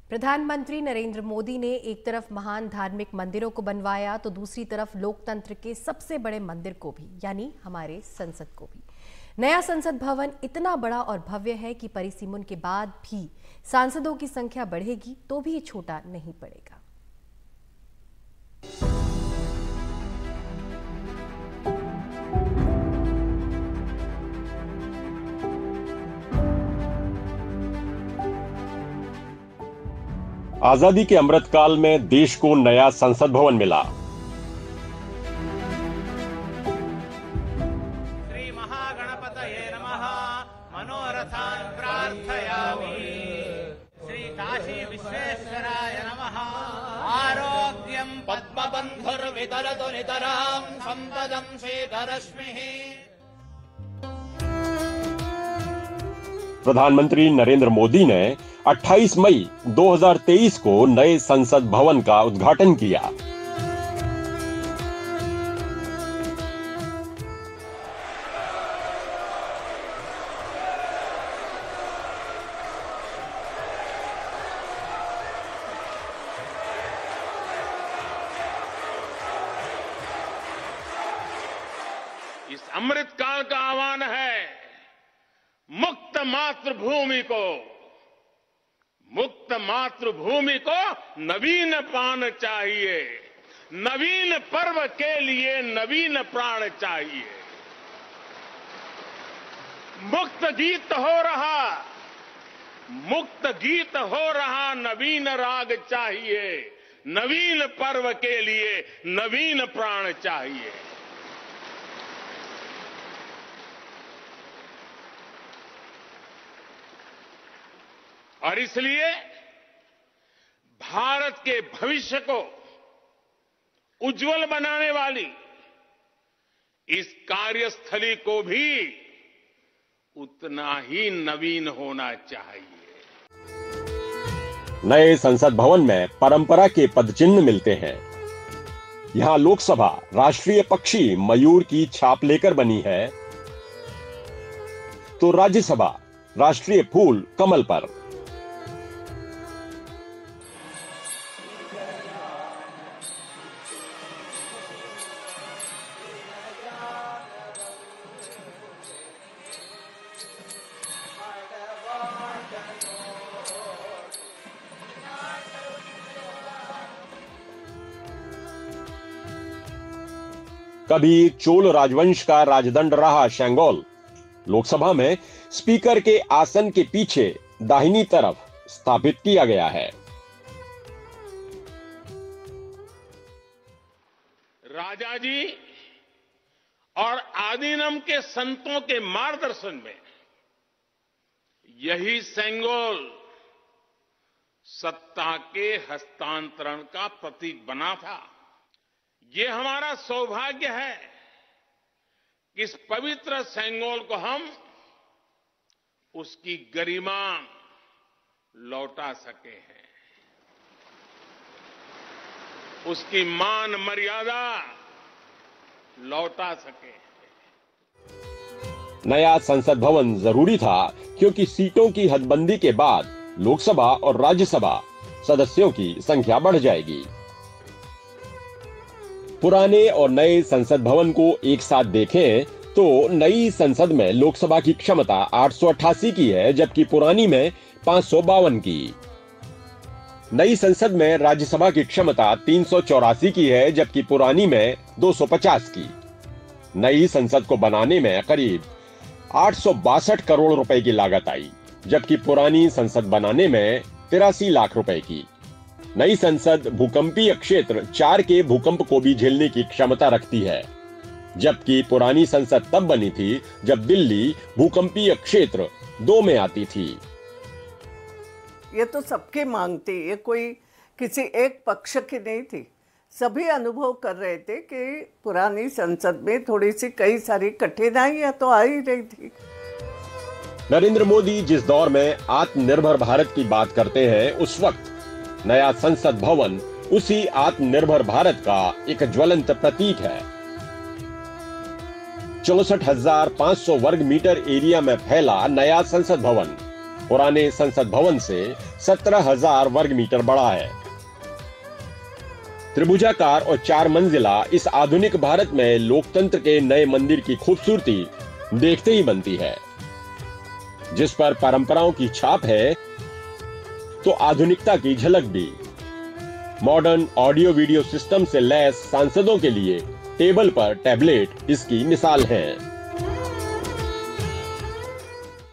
प्रधानमंत्री नरेंद्र मोदी ने एक तरफ महान धार्मिक मंदिरों को बनवाया तो दूसरी तरफ लोकतंत्र के सबसे बड़े मंदिर को भी, यानी हमारे संसद को भी। नया संसद भवन इतना बड़ा और भव्य है कि परिसीमन के बाद भी सांसदों की संख्या बढ़ेगी तो भी छोटा नहीं पड़ेगा। आजादी के अमृतकाल में देश को नया संसद भवन मिला। श्री महागणपतये नमः। मनोरथान् प्रार्थयामि। श्री काशी विश्वेश्वराय नमः। आरोग्यं पद्मबन्धुर्वितरतु नितरां सम्पदं शीतरश्मिः। प्रधानमंत्री नरेंद्र मोदी ने 28 मई 2023 को नए संसद भवन का उद्घाटन किया। इस अमृतकाल का आह्वान है, मुक्त मातृभूमि को नवीन प्राण चाहिए। नवीन पर्व के लिए नवीन प्राण चाहिए। मुक्त गीत हो रहा नवीन राग चाहिए। नवीन पर्व के लिए नवीन प्राण चाहिए। और इसलिए भारत के भविष्य को उज्जवल बनाने वाली इस कार्यस्थली को भी उतना ही नवीन होना चाहिए। नए संसद भवन में परंपरा के पदचिन्ह मिलते हैं। यहां लोकसभा राष्ट्रीय पक्षी मयूर की छाप लेकर बनी है, तो राज्यसभा राष्ट्रीय फूल कमल पर। कभी चोल राजवंश का राजदंड रहा शेंगोल, लोकसभा में स्पीकर के आसन के पीछे दाहिनी तरफ स्थापित किया गया है। राजा जी और आदीनम के संतों के मार्गदर्शन में यही सेंगोल सत्ता के हस्तांतरण का प्रतीक बना था। ये हमारा सौभाग्य है कि इस पवित्र सेंगोल को हम उसकी गरिमा लौटा सके हैं, उसकी मान मर्यादा लौटा सके हैं। नया संसद भवन जरूरी था क्योंकि सीटों की हदबंदी के बाद लोकसभा और राज्यसभा सदस्यों की संख्या बढ़ जाएगी। पुराने और नए संसद भवन को एक साथ देखें तो नई संसद में लोकसभा की क्षमता 888 की है, जबकि पुरानी में 552 की। नई संसद में राज्यसभा की क्षमता 384 की है, जबकि पुरानी में 250 की। नई संसद को बनाने में करीब 862 करोड़ रुपए की लागत आई, जबकि पुरानी संसद बनाने में 83 लाख रुपए की। नई संसद भूकंपीय क्षेत्र 4 के भूकंप को भी झेलने की क्षमता रखती है, जबकि पुरानी संसद तब बनी थी जब दिल्ली भूकंपीय क्षेत्र 2 में आती थी। ये तो सबकी मांग थी, ये कोई किसी एक पक्ष की नहीं थी। सभी अनुभव कर रहे थे कि पुरानी संसद में थोड़ी सी कई सारी कठिनाइयां तो आ ही रही थी। नरेंद्र मोदी जिस दौर में आत्मनिर्भर भारत की बात करते हैं, उस वक्त नया संसद भवन उसी आत्मनिर्भर भारत का एक ज्वलंत प्रतीक है। 64,500 वर्ग मीटर एरिया में फैला नया संसद भवन पुराने संसद भवन से 17,000 वर्ग मीटर बड़ा है। त्रिभुजाकार और 4 मंजिला इस आधुनिक भारत में लोकतंत्र के नए मंदिर की खूबसूरती देखते ही बनती है। जिस पर परंपराओं की छाप है तो आधुनिकता की झलक भी। मॉडर्न ऑडियो वीडियो सिस्टम से लैस सांसदों के लिए टेबल पर टैबलेट इसकी मिसाल हैं।